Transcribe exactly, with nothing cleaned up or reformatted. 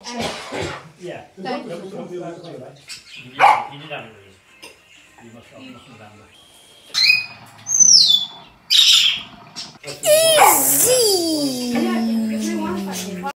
Yeah. Thank You you. did have it, you did have it, Louise. You must, I must remember.